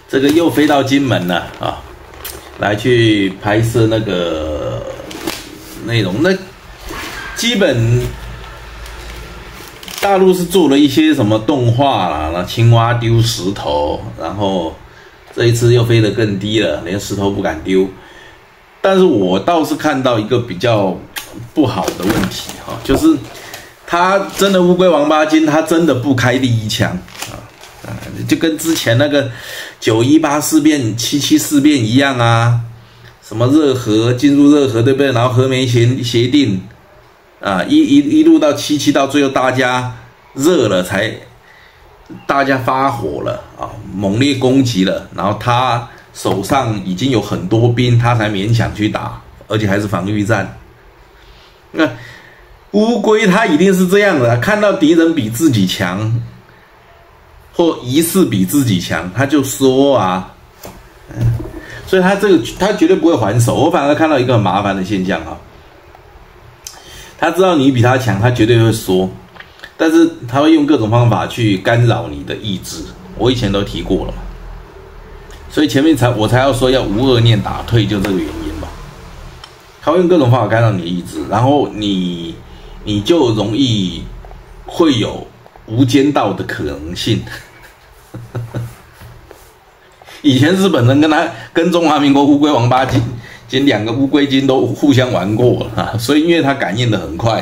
这个又飞到金门了啊，来去拍摄那个内容。那基本大陆是做了一些什么动画啦，那青蛙丢石头，然后这一次又飞得更低了，连石头不敢丢。但是我倒是看到一个比较不好的问题哈，就是他真的乌龟王八筋，他真的不开第一枪啊，就跟之前那个918事变、774事变一样啊，什么热核进入热核对不对？然后和美协定啊，一路到77，到最后大家热了才大家发火了啊，猛烈攻击了，然后他手上已经有很多兵，他才勉强去打，而且还是防御战。那乌龟它一定是这样的，看到敌人比自己强，或疑似比自己强，他就说啊，所以他绝对不会还手。我反而看到一个很麻烦的现象啊，他知道你比他强，他绝对会说，但是他会用各种方法去干扰你的意志。我以前都提过了嘛。所以前面我才要说要无恶念打退，就这个原因吧。他会用各种方法干扰你的意志，然后你就容易会有无间道的可能性。以前日本人跟中华民国乌龟王八筋两个乌龟筋都互相玩过了，所以因为他感应的很快，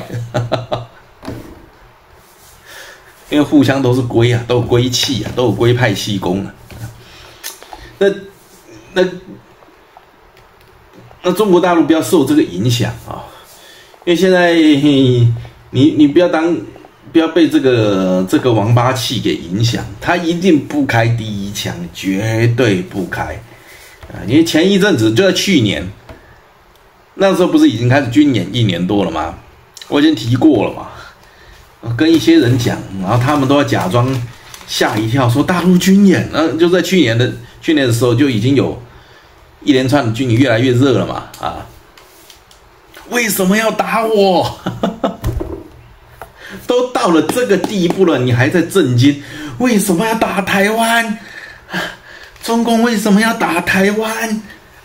因为互相都是龟啊，都有龟气啊，都有龟派气功啊。那中国大陆不要受这个影响啊，因为现在你不要被这个王八气给影响，他一定不开第一枪，绝对不开啊！因为前一阵子就在去年，那时候不是已经开始军演1年多了吗？我已经提过了嘛，跟一些人讲，然后他们都要假装吓一跳，说大陆军演，就在去年的时候就已经有一连串的军演，越来越热了嘛啊！为什么要打我？都到了这个地步了，你还在震惊？为什么要打台湾？中共为什么要打台湾？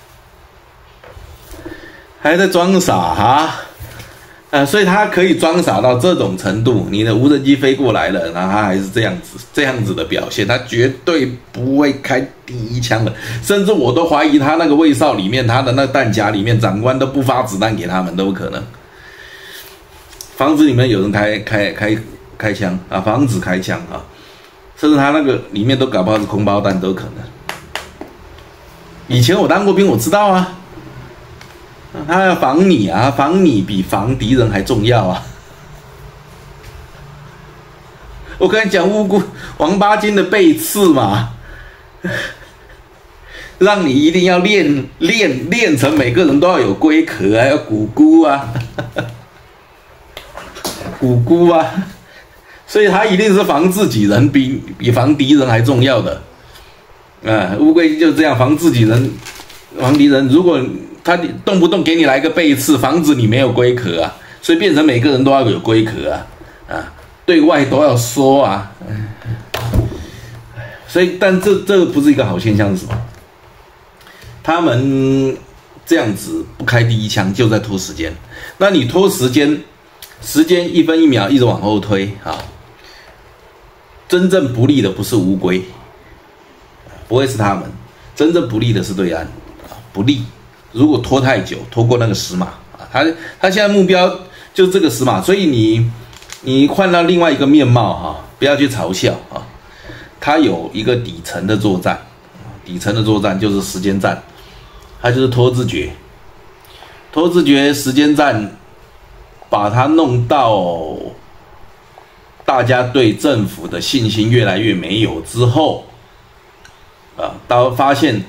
还在装傻哈？所以他可以装傻到这种程度，你的无人机飞过来了，然后他还是这样子的表现，他绝对不会开第一枪的，甚至我都怀疑他那个卫哨里面，他的那个弹夹里面，长官都不发子弹给他们都有可能。房子里面有人开枪啊，防止开枪啊，甚至他那个里面都搞不好是空包弹都有可能。以前我当过兵，我知道啊。他要防你啊，防你比防敌人还重要啊！我跟你讲，乌龟王八筋的背刺嘛，让你一定要练成每个人都要有龟壳啊，要鼓箍啊，鼓箍啊，所以他一定是防自己人比防敌人还重要的。乌龟就这样防自己人，防敌人。如果他动不动给你来个背刺，防止你没有龟壳啊，所以变成每个人都要有龟壳啊，对外都要说啊，所以但这个不是一个好现象是什么？他们这样子不开第一枪就在拖时间，那你拖时间1分1秒一直往后推啊，真正不利的不是乌龟，不会是他们，真正不利的是对岸不利。如果拖太久，拖过那个10码啊，他现在目标就是这个10码，所以你换到另外一个面貌哈，不要去嘲笑啊，它有一个底层的作战，底层的作战就是时间战，它就是拖自觉时间战，把它弄到大家对政府的信心越来越没有之后，到发现。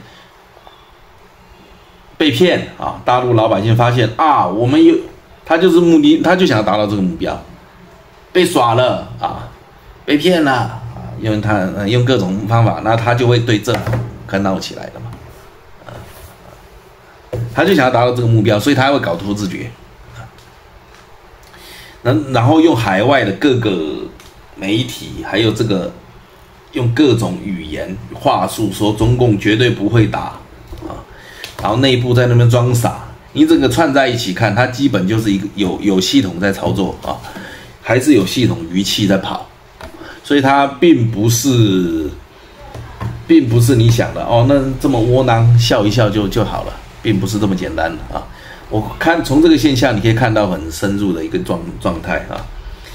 被骗啊！大陆老百姓发现啊，他就是目的，他就想要达到这个目标，被耍了啊，被骗了啊，用各种方法，那他就会对政府可闹起来了嘛，他就想要达到这个目标，所以他会搞拖自觉，然后用海外的各个媒体还有这个用各种语言话术说中共绝对不会打啊，然后内部在那边装傻。你整个串在一起看，它基本就是一个有系统在操作啊，还是有系统仪器在跑，所以它并不是你想的哦，那这么窝囊笑一笑就好了，并不是这么简单的啊。我看从这个现象，你可以看到很深入的一个状态啊，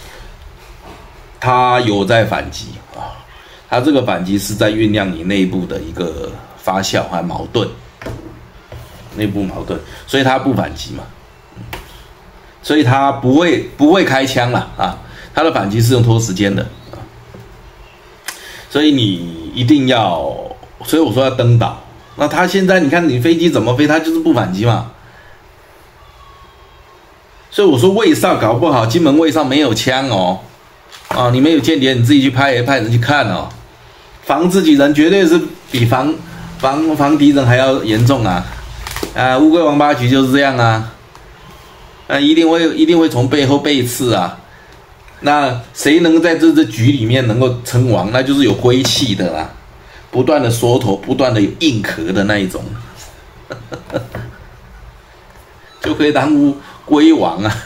它有在反击啊，它这个反击是在酝酿你内部的一个发酵和矛盾。内部矛盾，所以他不反击嘛，所以他不会开枪了啊，他的反击是用拖时间的啊，所以你一定要，所以我说要登岛。那他现在你看你飞机怎么飞，他就是不反击嘛，所以我说卫哨搞不好金门卫哨没有枪哦，啊，你没有间谍你自己去派人去看哦，防自己人绝对是比防敌人还要严重啊。乌龟王八局就是这样啊，一定会从背后背刺啊。那谁能在这局里面能够称王，那就是有龟气的啦，不断的缩头，不断的有硬壳的那一种，就可以当龟王啊。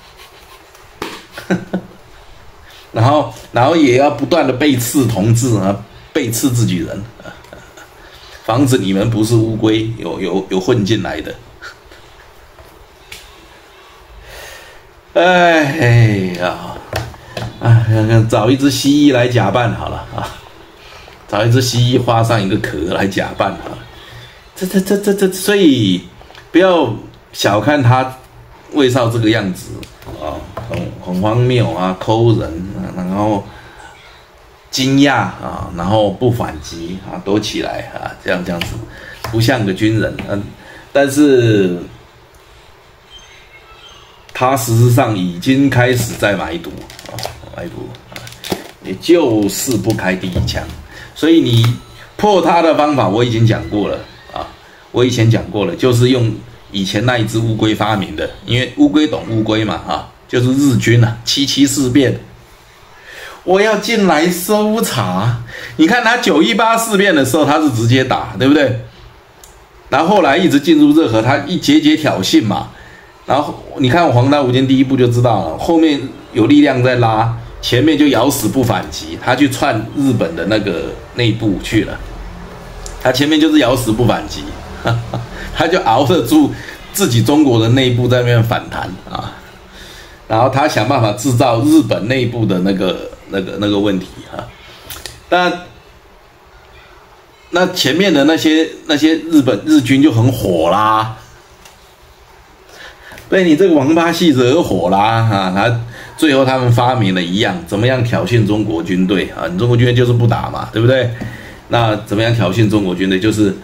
然后也要不断的背刺同志啊，背刺自己人。防止你们不是乌龟，有混进来的。哎呀，找一只蜥蜴来假扮好了啊，找一只蜥蜴画上一个壳来假扮好了。所以不要小看他卫少这个样子啊，很荒谬啊，抠人，然后惊讶啊，然后不反击啊，躲起来啊，这样子，不像个军人，但是他实质上已经开始在埋毒啊，也就是不开第一枪，所以你破他的方法我已经讲过了啊，我以前讲过了，就是用以前那一只乌龟发明的，因为乌龟懂乌龟嘛啊，就是日军啊，7·7事变。我要进来搜查，你看他9·18事变的时候，他是直接打，对不对？然后后来一直进入热河，他一节挑衅嘛。然后你看黄大无间第一部就知道了，后面有力量在拉，前面就咬死不反击，他去串日本的那个内部去了。他前面就是咬死不反击，他就熬得住自己中国的内部在那边反弹啊。然后他想办法制造日本内部的那个问题啊，那前面的那些日军就很火啦，被你这个王八戏惹火啦啊！他最后他们发明了一样，怎么样挑衅中国军队啊？你中国军队就是不打嘛，对不对？那怎么样挑衅中国军队？就是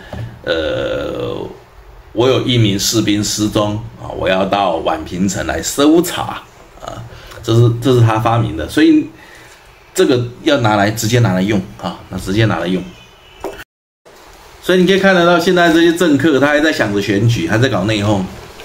我有1名士兵失踪啊，我要到宛平城来搜查啊，这是他发明的，所以这个要直接拿来用啊，直接拿来用。所以你可以看得到，现在这些政客他还在想着选举，还在搞内讧，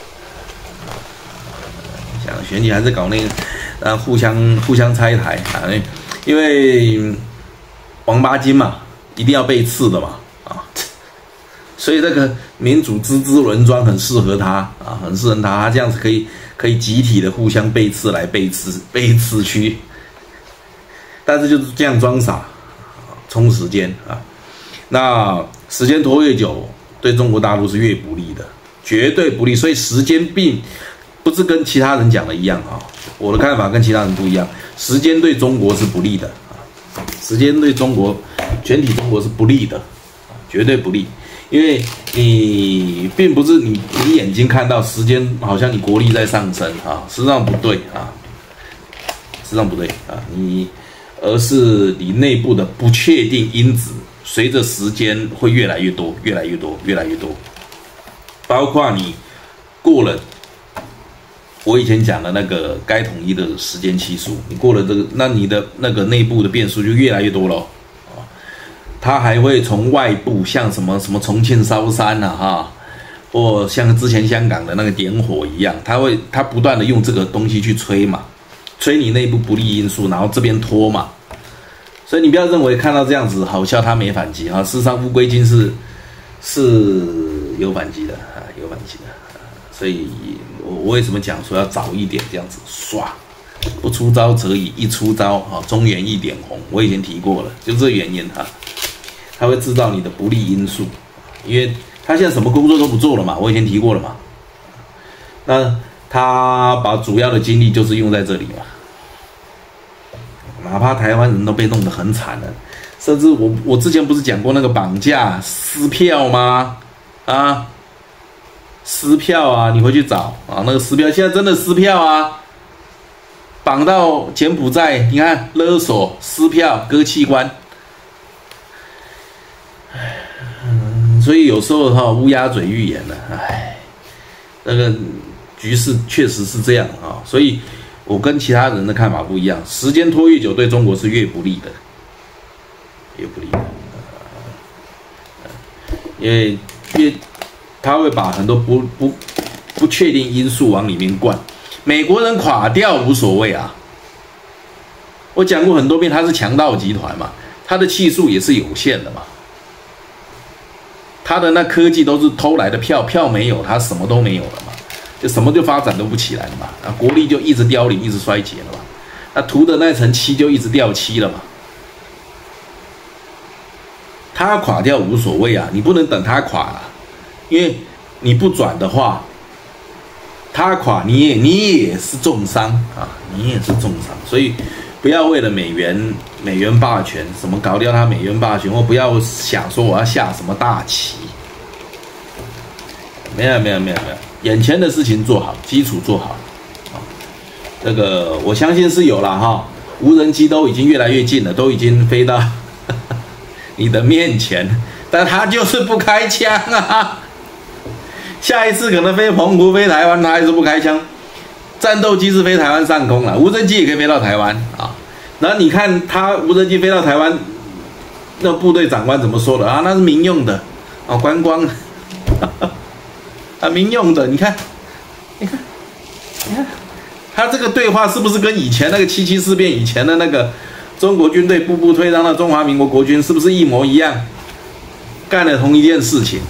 想选举还在搞互相拆台啊，因为王八筋嘛，一定要被刺的嘛啊。所以这个民主滋滋轮转很适合他啊，很适合他这样子可以集体的互相背刺来背刺去，但是就是这样装傻，充时间啊。那时间拖越久，对中国大陆是越不利的，绝对不利。所以时间并不是跟其他人讲的一样啊，我的看法跟其他人不一样，时间对中国是不利的啊，时间对全体中国是不利的，绝对不利。因为你并不是你眼睛看到时间好像你国力在上升啊，实际上不对啊，实际上不对啊，而是你内部的不确定因子，随着时间会越来越多，越来越多，越来越多。包括你过了我以前讲的那个该统一的时间期数，你过了这个，那你的那个内部的变数就越来越多了。它还会从外部，像什么重庆烧山啊，哈，或像之前香港的那个点火一样，它不断的用这个东西去吹嘛，吹你内部不利因素，然后这边拖嘛， 所以你不要认为看到这样子好笑，他没反击啊。事实上，乌龟精是有反击的啊，有反击的。所以我为什么讲说要早一点这样子刷，不出招则已，一出招啊，中原一点红。我以前提过了，就这个原因哈，它会制造你的不利因素，因为他现在什么工作都不做了嘛，我以前提过了嘛。那他把主要的精力就是用在这里嘛。哪怕台湾人都被弄得很惨了，甚至我之前不是讲过那个绑架撕票吗？啊，撕票啊，你回去找啊，那个撕票现在真的撕票啊，绑到柬埔寨，你看勒索撕票割器官，所以有时候哈乌鸦嘴预言了，那个局势确实是这样啊，所以。我跟其他人的看法不一样，时间拖越久，对中国是越不利的，越不利的，因为他会把很多不确定因素往里面灌。美国人垮掉无所谓啊，我讲过很多遍，他是强盗集团嘛，他的技术也是有限的嘛，他的那科技都是偷来的票没有，他什么都没有了嘛。就什么就发展都不起来了嘛，啊，国力就一直凋零，一直衰竭了嘛，那涂的那层漆就一直掉漆了嘛。它垮掉无所谓啊，你不能等它垮了，因为你不转的话，它垮你也是重伤啊，你也是重伤，所以不要为了美元霸权什么搞掉它美元霸权，或不要想说我要下什么大棋，没有。眼前的事情做好，基础做好，这个我相信是有了哈。无人机都已经越来越近了，都已经飞到你的面前，但他就是不开枪啊。下一次可能飞澎湖、飞台湾，他还是不开枪。战斗机是飞台湾上空了，无人机也可以飞到台湾啊。然后你看他无人机飞到台湾，那部队长官怎么说的啊？那是民用的啊，观光。啊，民用的，你看，他这个对话是不是跟以前那个7·7事变以前的那个中国军队步步退让到中华民国国军是不是一模一样，干了同一件事情？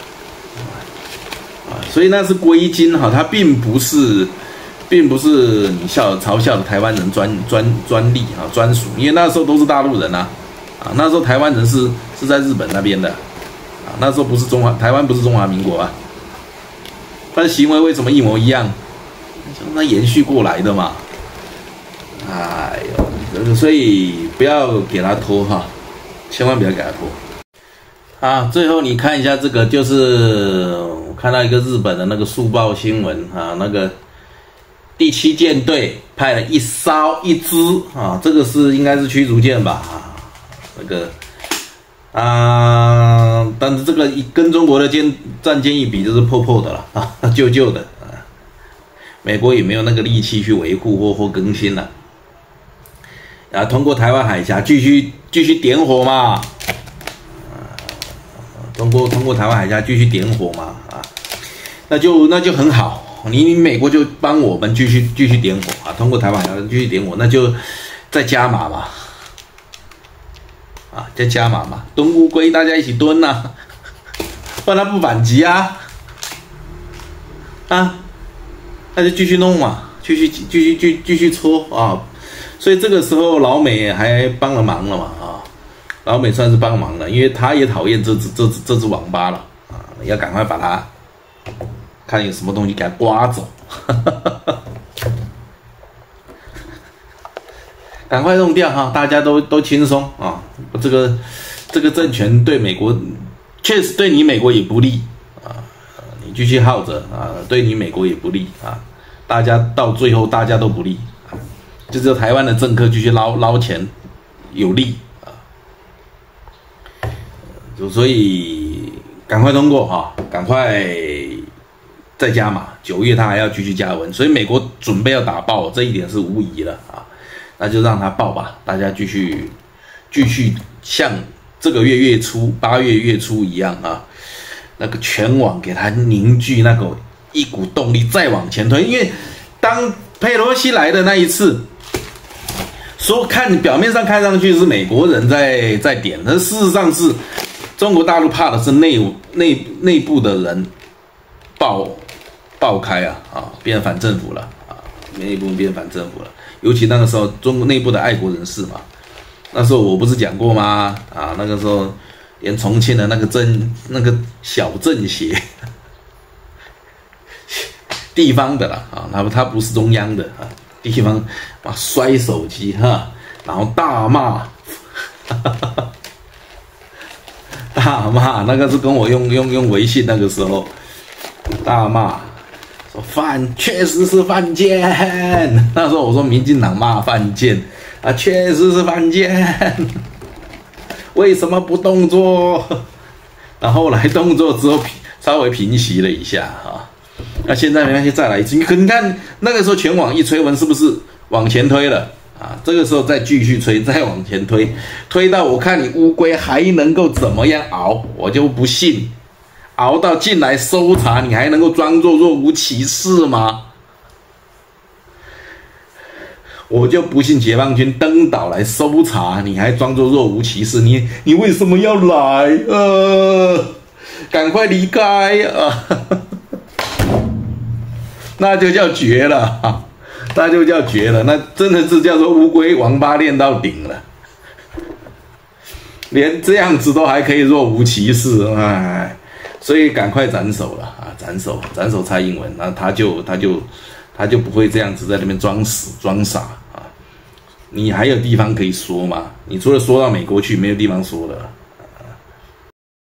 啊，所以那是归金哈，它并不是你嘲笑的台湾人专利啊专属，因为那时候都是大陆人啊，那时候台湾人是在日本那边的，啊，那时候不是台湾不是中华民国啊。他的行为为什么一模一样？那延续过来的嘛。哎呦，所以不要给他拖哈，千万不要给他拖。啊，最后你看一下这个，就是我看到一个日本的那个速报新闻啊，那个第7舰队派了一支啊，这个应该是驱逐舰吧啊，那个。但是这个跟中国的战舰一比，就是破的了啊，旧的啊。美国也没有那个力气去维护或更新了，啊，通过台湾海峡继续点火嘛，通过台湾海峡继续点火嘛，啊，那就很好，你美国就帮我们继续点火啊，通过台湾海峡继续点火，那就再加码嘛。啊，再加码嘛，蹲乌龟，大家一起蹲呐，不然他不反击啊，那就继续弄嘛，继续搓啊，所以这个时候老美还帮了忙了嘛啊，老美算是帮忙了，因为他也讨厌这只王八了啊，要赶快把它看有什么东西给它刮走。赶快弄掉哈，大家都轻松啊！这个政权对美国确实对你美国也不利啊，你继续耗着啊，对你美国也不利啊，大家到最后大家都不利啊，就只有台湾的政客继续捞钱有利啊，所以赶快通过哈，赶快再加码，9月他还要继续加温，所以美国准备要打爆，这一点是无疑了啊。那就让它爆吧，大家继续像这个月月初8月月初一样啊，那个全网给它凝聚那个一股动力，再往前推。因为当佩洛西来的那一次， 说表面上看上去是美国人在点，但事实上是中国大陆怕的是内部的人爆开变反政府了内部变反政府了。尤其那个时候中国内部的爱国人士嘛，那时候我不是讲过吗？那个时候连重庆的那个小政协。地方的啦他不是中央的地方摔手机然后大骂，大骂那个是跟我用微信那个时候大骂说确实是犯贱，那时候我说民进党骂犯贱确实是犯贱，为什么不动作？然后后来动作之后稍微平息了一下那现在没关系，再来一次。你看那个时候全网一催文，是不是往前推了这个时候再继续催，再往前推到我看你乌龟还能够怎么样熬，我就不信，熬到进来搜查，你还能够装作若无其事吗？我就不信解放军登岛来搜查，你还装作若无其事，你为什么要来？赶快离开那就叫绝了那就叫绝了，那真的是叫做乌龟王八练到顶了，连这样子都还可以若无其事，所以赶快斩首了斩首蔡英文，那他就不会这样子在那边装死装傻你还有地方可以说吗？你除了说到美国去，没有地方说了。